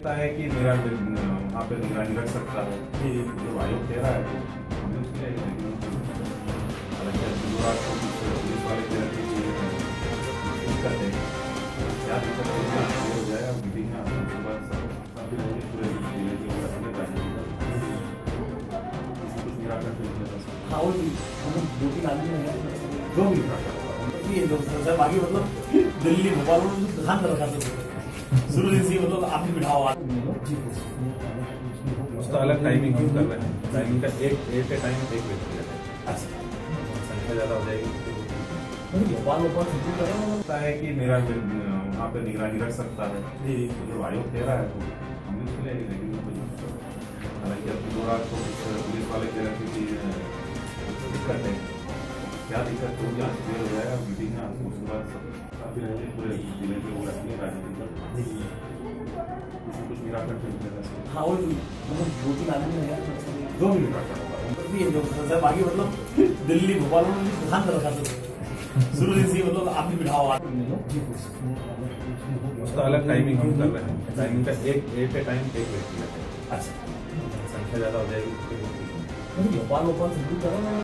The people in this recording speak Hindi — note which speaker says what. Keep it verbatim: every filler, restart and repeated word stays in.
Speaker 1: लगता है कि मेरा वहाँ पे निगरानी रख सकता है कि जो आयोग कह रहा है तो हमने उसके लिए हालांकि जुमेरात को कुछ पुलिस वाले कह रहे थे कि दिक्कत है, क्या दिक्कत है हो जाएगा मीटिंग में आने के बाद सब पूरे जिले के कुछ निराकरण
Speaker 2: हाँ वो दो तीन आदमी जो भी साहब आगे मतलब दिल्ली भोपाल में ध्यान कर रखा शुरू दिन से मतलब आपने बिठाओ
Speaker 1: उसका अलग टाइमिंग क्यों कर रहे हैं? टाइमिंग का एक एक टाइम एक व्यक्ति रहता है। अच्छा, संख्या ज्यादा हो जाएगी
Speaker 2: भोपाल भोपाल
Speaker 1: लगता है कि मेरा वहाँ पे निगरानी रख सकता है जो आयोग कह रहा है तो हमने उसके लिए लेकिन हालांकि अब जुमेरात को कुछ पुलिस वाले कह रहे थे कि दिक्कत है, क्या दिक्कत होगी आज क्लियर हो जाएगा मीटिंग में आने उसके बाद काफी रहेंगे पूरे जिले के वो रखिए राजनीति कुछ निराकरण।
Speaker 2: हाँ वो मतलब दो तीन आदमी
Speaker 1: जो भी निराकरण
Speaker 2: साहब आगे मतलब दिल्ली भोपाल में ध्यान कर रखा शुरू दिन से मतलब आपने बिठाओ
Speaker 1: उसका अलग टाइमिंग क्यों कर रहे हैं? टाइमिंग का एक एक टाइम एक व्यक्ति रहता है। अच्छा, संख्या ज्यादा हो जाएगी
Speaker 2: भोपाल भोपाल